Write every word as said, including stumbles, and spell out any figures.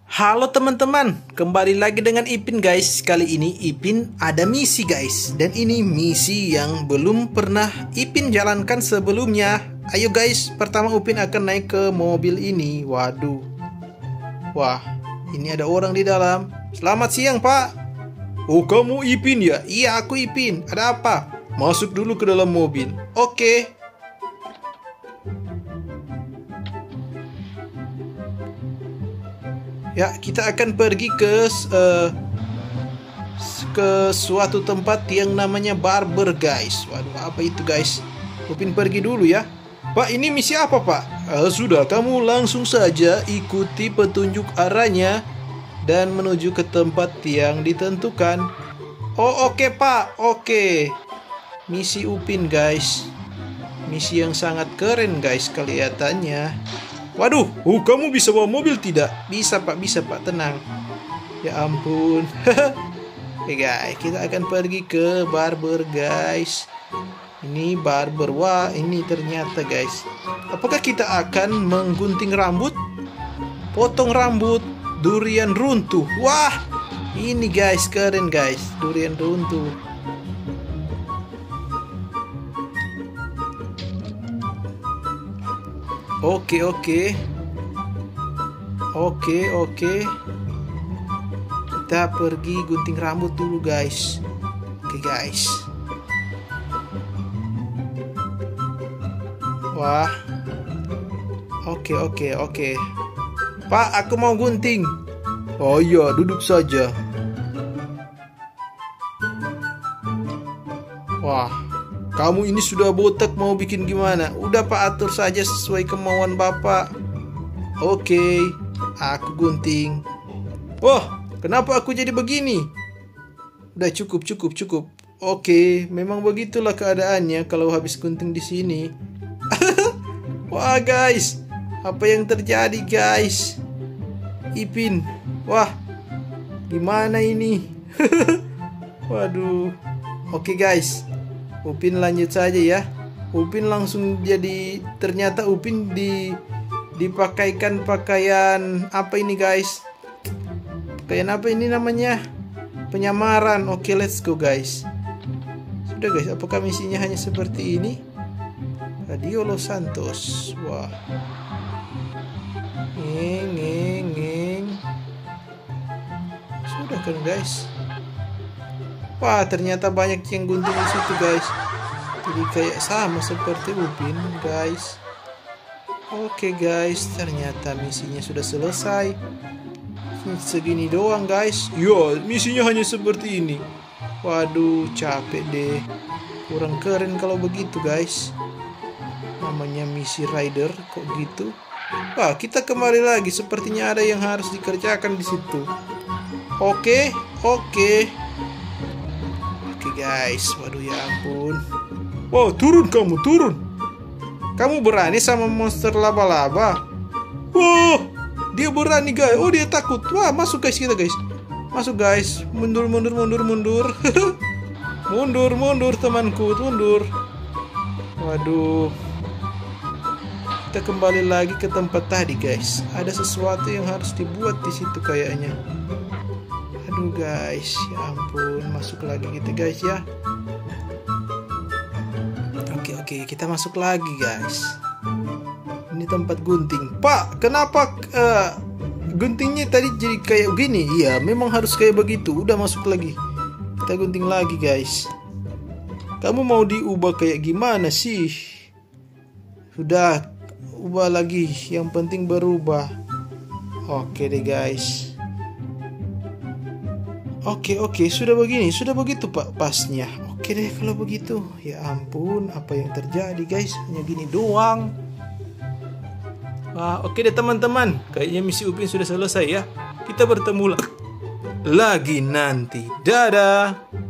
Halo teman-teman, kembali lagi dengan Ipin guys. Kali ini Ipin ada misi guys. Dan ini misi yang belum pernah Ipin jalankan sebelumnya. Ayo guys, pertama Upin akan naik ke mobil ini. Waduh. Wah, ini ada orang di dalam. Selamat siang pak. Oh kamu Ipin ya? Iya aku Ipin. Ada apa? Masuk dulu ke dalam mobil. Oke. Ya, kita akan pergi ke uh, ke suatu tempat yang namanya barber guys. Waduh, apa itu guys? Upin pergi dulu ya. Pak, ini misi apa pak? Uh, sudah, kamu langsung saja ikuti petunjuk arahnya dan menuju ke tempat yang ditentukan. Oh oke okay, pak, oke okay. Misi Upin guys. Misi yang sangat keren guys kelihatannya. Waduh, oh, kamu bisa bawa mobil tidak? Bisa pak, bisa pak, tenang. Ya ampun. Oke guys, kita akan pergi ke barber guys. Ini barber, wah ini ternyata guys. Apakah kita akan menggunting rambut? Potong rambut durian runtuh. Wah, ini guys keren guys, durian runtuh. Oke oke Oke oke Kita pergi gunting rambut dulu guys. Oke guys. Wah. Oke oke oke Pak, aku mau gunting. Oh iya, duduk saja. Wah, kamu ini sudah botak, mau bikin gimana? Udah pak, atur saja sesuai kemauan bapak. Oke, aku gunting. Wah, kenapa aku jadi begini? Udah cukup, cukup, cukup. Oke, memang begitulah keadaannya kalau habis gunting di sini. Wah guys, apa yang terjadi guys? Ipin, wah, gimana ini? Waduh. Oke guys, Upin lanjut saja ya. Upin langsung jadi, ternyata Upin di dipakaikan pakaian apa ini guys? Pakaian apa ini namanya? Penyamaran. Oke, let's go guys. Sudah guys, apakah misinya hanya seperti ini? Radio Los Santos. Wah. Ngeng ngeng ngeng. Sudah kan guys? Wah, ternyata banyak yang gunting di situ guys. Jadi kayak sama seperti Upin guys. Oke guys, ternyata misinya sudah selesai. Segini doang guys. Yo, misinya hanya seperti ini. Waduh, capek deh. Kurang keren kalau begitu guys. Namanya misi rider kok gitu. Wah, kita kembali lagi. Sepertinya ada yang harus dikerjakan di situ. Oke, oke. Oke guys, waduh ya ampun. Wow, turun kamu, turun. Kamu berani sama monster laba-laba? Wow, dia berani guys. Oh, dia takut. Wah, masuk guys kita guys. Masuk guys. Mundur, mundur, mundur, mundur. Mundur, mundur temanku, mundur. Waduh. Kita kembali lagi ke tempat tadi guys. Ada sesuatu yang harus dibuat di situ kayaknya. Aduh guys, ya ampun, masuk lagi gitu guys ya. Oke oke, kita masuk lagi guys. Ini tempat gunting. Pak, kenapa uh, guntingnya tadi jadi kayak gini? Iya, memang harus kayak begitu. Udah masuk lagi. Kita gunting lagi guys. Kamu mau diubah kayak gimana sih? Sudah, ubah lagi. Yang penting berubah. Oke deh guys. Oke oke, sudah begini, sudah begitu pak pasnya. Oke deh kalau begitu. Ya ampun, apa yang terjadi guys? Hanya gini doang. Wah, oke deh teman-teman. Kayaknya misi Upin sudah selesai ya. Kita bertemu lagi nanti. Dadah.